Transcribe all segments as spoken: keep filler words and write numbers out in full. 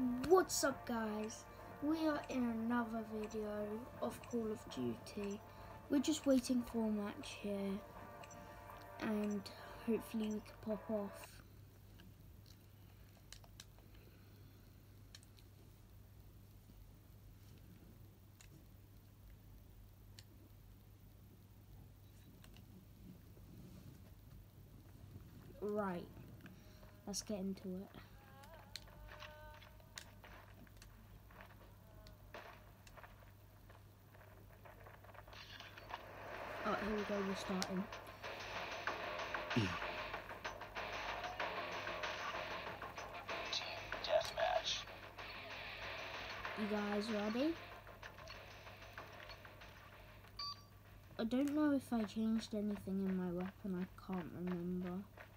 What's up, guys? We are in another video of Call of Duty. We're just waiting for a match here and hopefully we can pop off. Right, let's get into it. Oh, here we go, we're starting. Team deathmatch. You guys ready? I don't know if I changed anything in my weapon, I can't remember.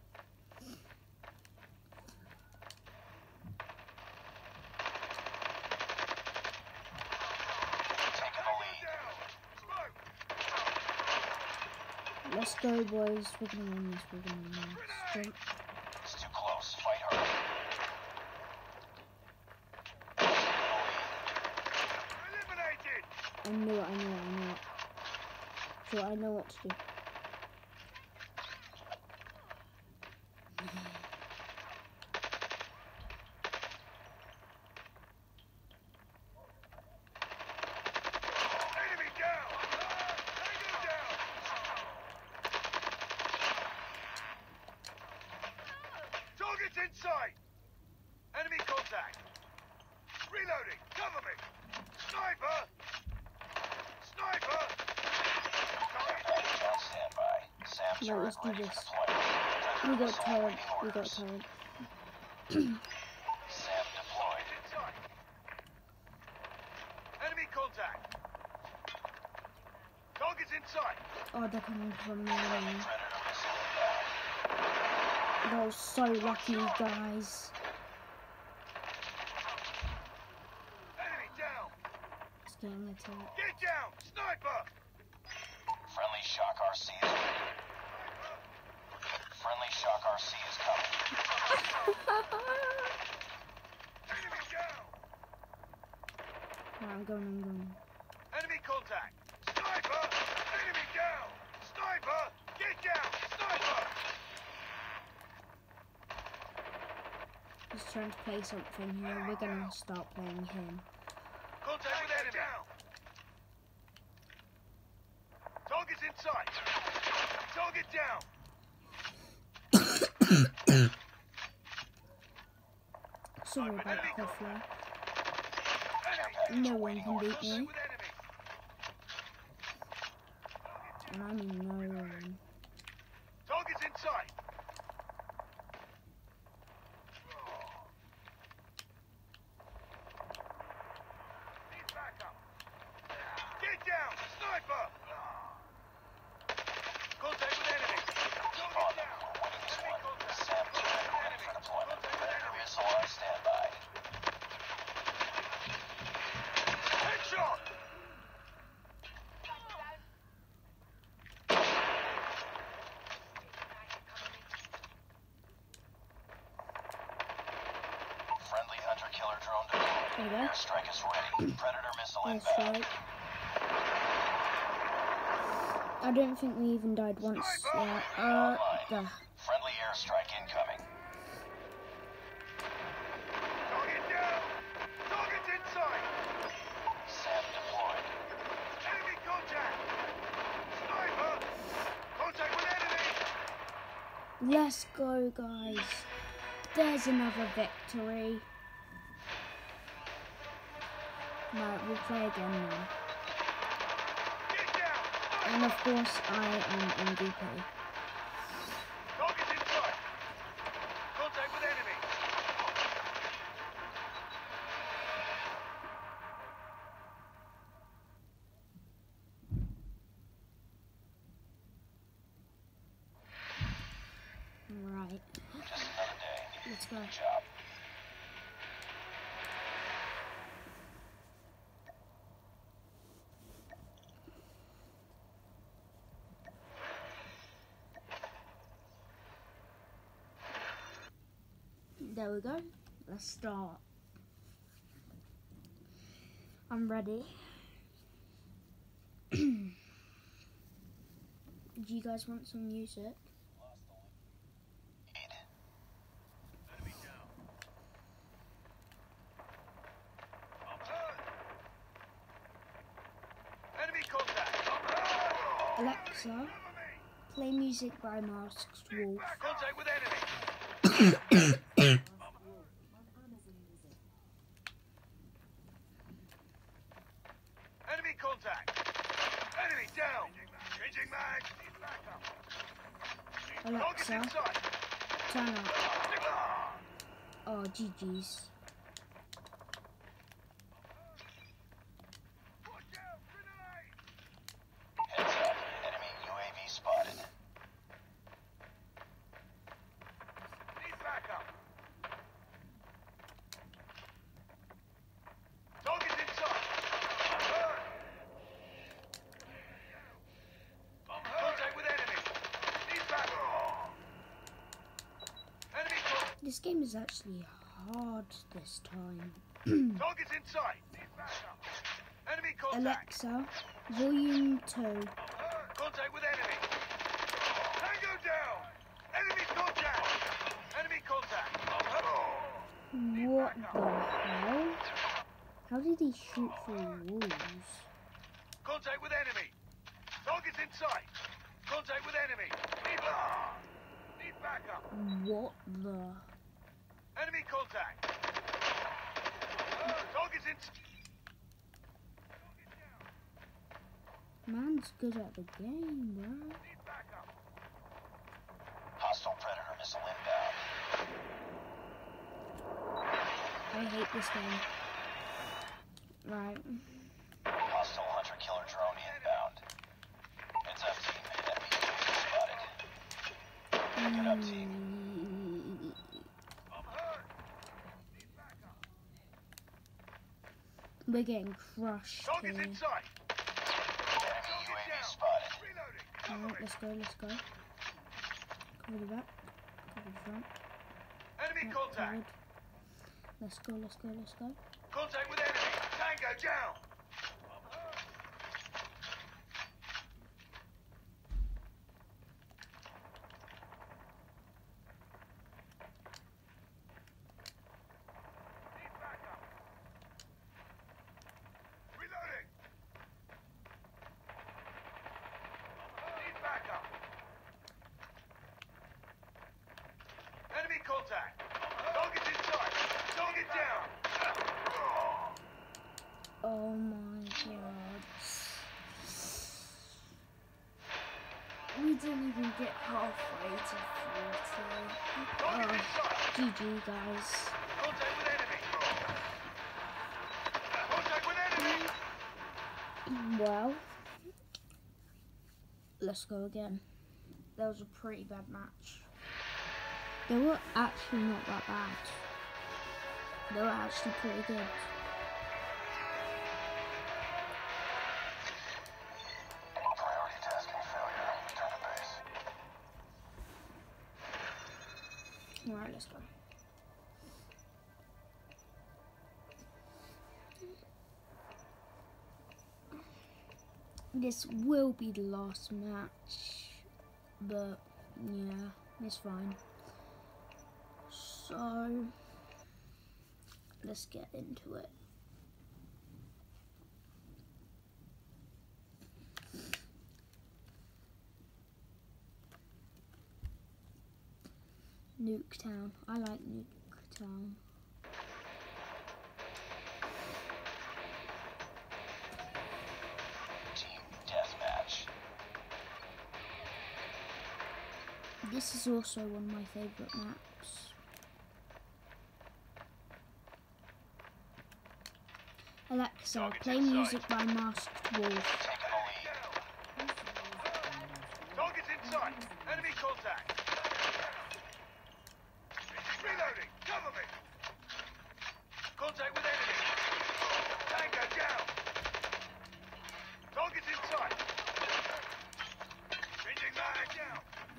Let's go, boys. We're gonna win this. We're gonna win this. Don't... It's too close. Fight hard. I knew it. I knew it. I knew it. So I know what to do. Inside! Enemy contact! Reloading! Cover me! Sniper! Sniper! Package on standby. Sam No, turret let's do ready this. for deployment. We got Missile turret. awaiting We got orders. turret. Sam deployed. Inside! Enemy contact! Target's inside! Oh, they're coming from me. Predator missile inbound. That was so lucky, guys. Enemy down! It's getting a turret. Get down! Sniper! Friendly Shock R C is ready. Friendly Shock R C is coming. Enemy down! Right, I'm going, I'm going. Enemy contact! Sniper! Enemy down! Sniper! Get down! Sniper! He's trying to play something here. We're gonna start playing him. Contact with enemy! Down. Target's inside! Target down! Sorry about the cough there. Enemy! No one can beat me. Contact with enemy! And I mean no one. Target's inside! Need backup! Get down! Sniper! Contact with enemy! Keep on them. We're winning this one. Sam turret ready for deployment. Predator missile on standby. Headshot! Friendly hunter killer drone deployed. There you go. Airstrike is ready. Predator missile That's inbound. right. I don't think we even died once yet. Uh, the... Friendly airstrike incoming. Target down! Target's inside! Sam deployed. Enemy contact! Sniper! Contact with enemy! Let's go, guys. There's another victory. Right, we'll play again now. Get down! And of course, I am M V P. Target's inside! Contact with enemy! Right, Just another day. let's go. Good job. There we go. Let's start. I'm ready. Do you guys want some music? Enemy down. I'm hurt. Enemy contact. I'm hurt. Alexa, Cover me. play music by Masked Wolf. Contact with enemy. Enemy contact. Enemy down. Changing mag. Need backup. Target's Alexa, inside. turn up. Ah. Oh, G G's. Watch out. Grenade. Heads up. Enemy U A V spotted. Need backup. Target's inside. I'm hurt. I'm hurt. Contact with enemy. Need backup. Enemy contact. This game is actually hard this time. Target's inside. Need backup. Enemy contact. Alexa, volume two. Hurt. Contact with enemy. Tango down. Enemy contact. Enemy contact. I'm hurt. What the hell? How did he shoot through walls? Contact with enemy. Target's inside. Contact with enemy. Need backup. Need backup. What the? Enemy contact. Hurt. Target's in. Man's good at the game, bro. Need backup. Hostile Predator missile inbound. I hate this game. Right. Hostile Hunter Killer drone inbound. Heads up, team. Enemy U A V spotted. Pick it up, team. Mm, I'm hurt. Need backup. We're getting crushed Target's here. inside. Enemy U A V spotted. Reloading. Cover Alright, me. let's go, let's go. Cover the back. Cover the front. Enemy Right, contact. covered. Let's go, let's go, let's go. Contact with enemy. Tango down. I'm hurt. Need backup. Reloading. Need backup. Enemy contact. Target's inside. Target down. Oh my god. We didn't even get halfway to forty. Target Oh, inside. G G guys. Contact with enemy. Contact with enemy. Well, let's go again. That was a pretty bad match. They were actually not that bad. They were actually pretty good. Priority tasking failure. Return to base. Alright, let's go. This will be the last match, but yeah, it's fine. So, let's get into it. Nuketown. I like Nuketown. Team deathmatch. This is also one of my favourite maps. Alexa, Target's play inside. music by Masked Wolf. Taking the lead. Target's inside. Enemy contact. Reloading. Cover me. Contact with enemy. Tango down. Target's inside. Changing mag down.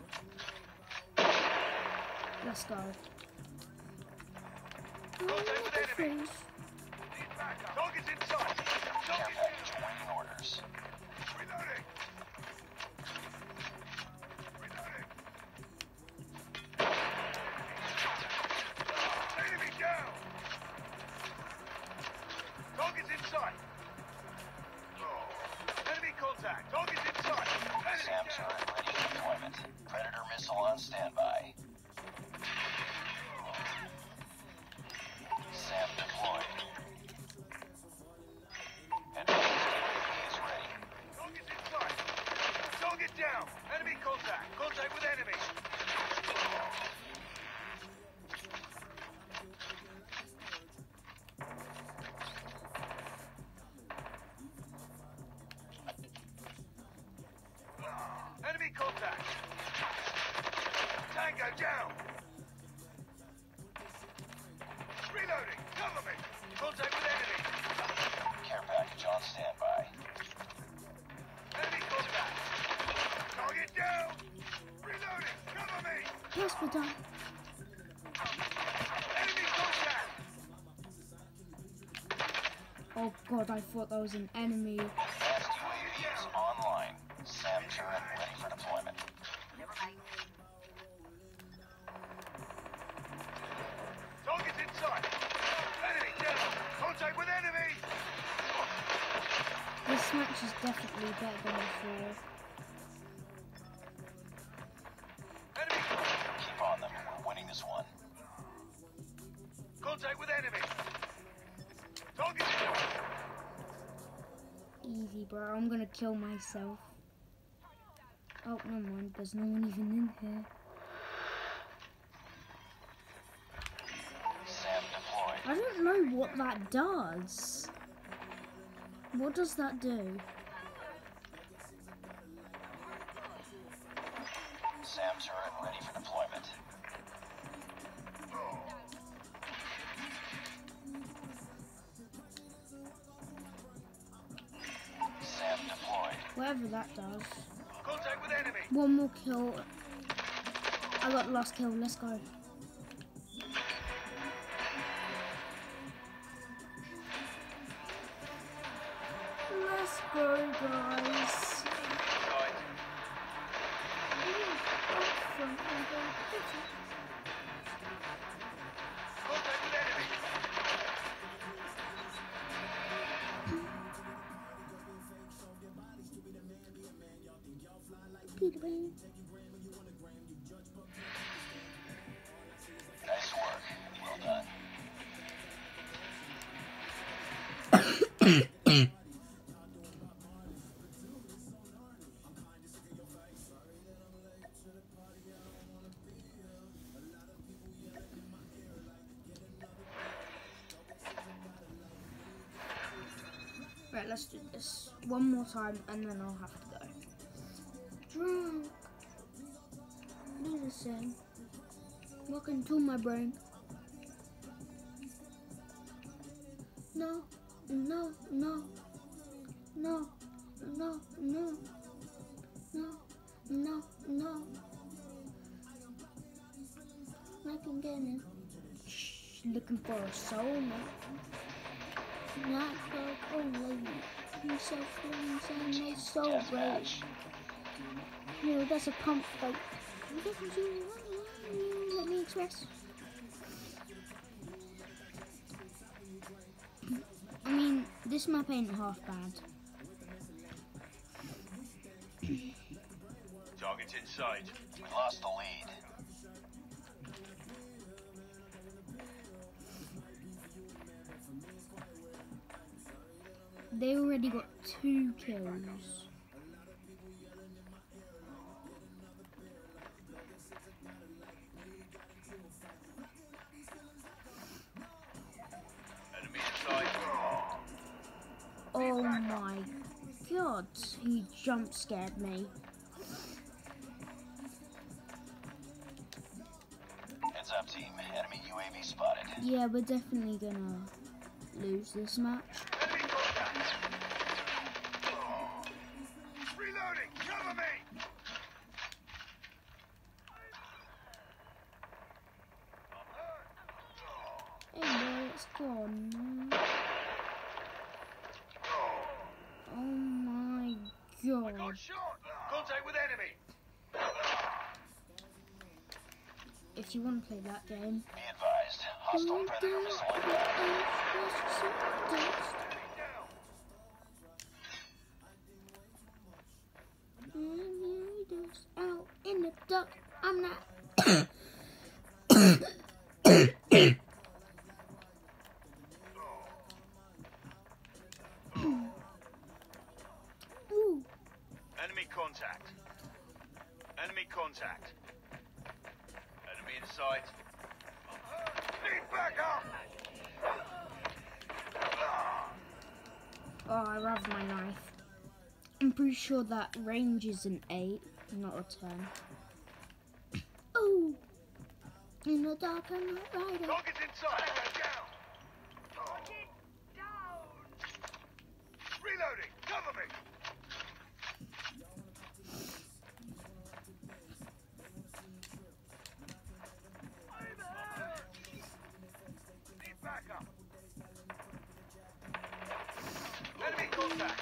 Let's go. Contact with enemy. Please. Need backup. Target's inside. Care package awaiting orders. Reloading. Reloading. Enemy down. Target's in sight. Enemy contact. Target's in sight. Enemy Sam down. turret ready for deployment. Predator missile on standby. Sam deployed. Advanced U A V is ready. Target's in sight. Target down. Enemy contact. Contact with enemy. Enemy contact. Tango down. Reloading. Cover me. Contact with enemy. Care package on standby. Enemy contact. Target down. Reloading. Cover me. Yes, we're done. Enemy contact. Oh god, I thought that was an enemy. Advanced U A V is online. Sam turret ready for deployment. Target's in sight. Enemy down. Contact with enemy. This match is definitely better than before. Enemy. Keep on them. We're winning this one. Contact with enemy. Target's in sight. Easy, bro. I'm gonna kill myself. Oh, no mind. There's no one even in here. Sam deployed. I don't know what that does. What does that do? Sam turret ready for deployment. Sam deployed. Whatever that does. Contact with enemy. One more kill. I got the last kill. Let's go. Let's go, guys. Sight. Contact with enemy. Peter Pan. Nice work. Well done. Right, let's do this one more time and then I'll have to go. Drunk. Do the same. Welcome to my brain. No, no, no, no, no, no, no, no, no. I can get in. Shh, looking for a soulmate. Not so old lady. You're so fun, so nice, so great. Deathmatch. You know, that's a pump fight. Let me express. I mean, this map ain't half bad. Target's in sight. We lost the lead. They already got two kills. Enemy in sight. Oh my god, he jump scared me. Heads up, team. Enemy U A V spotted. Yeah, we're definitely gonna lose this match. Enemy contact. Reloading. Cover me. Hey boy, it's gone. Got shot. Contact with enemy. If you want to play that game. Be advised. Hostile predator missile inbound. Out in the dark, I'm not. Ooh. Enemy contact. Enemy contact. Enemy in sight. Need backup. Oh, I love my knife. I'm pretty sure that range is an eight, not a ten. Oh, in the dark, I'm not riding. Target's in sight. Down. Target down. Reloading. Cover me. Need backup. Enemy contact.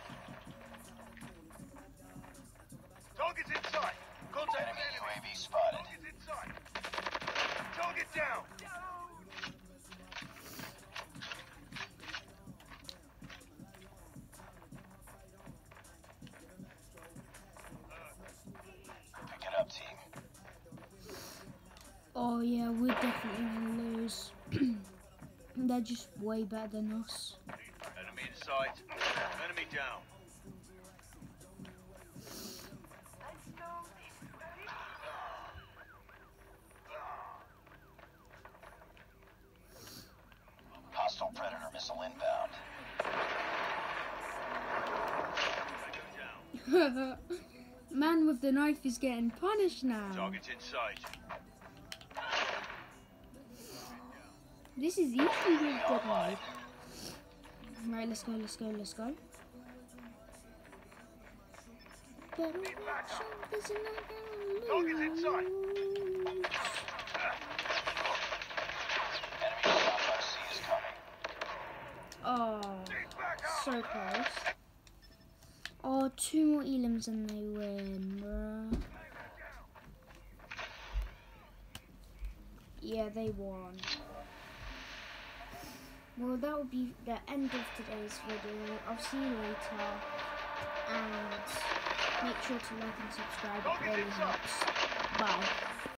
Target's in sight. Contact Enemy with U enemy. A V spotted. Target's in sight. Target down. Pick it up, team. Oh yeah, we're definitely gonna lose. They're just way better than us. Enemy in sight. Enemy down. Hostile predator missile inbound. Go down. Man with the knife is getting punished now. Target's in sight. This is easy with the knife. Right, let's go, let's go, let's go. Better watch out, this is not gonna Target's in sight. lose. Enemy Bravo C is coming. Oh, Need backup. so close. Oh, two more elims and they win, bruh. Yeah, they won. Well, that will be the end of today's video. I'll see you later. And make sure to like and subscribe. It really helps. Bye.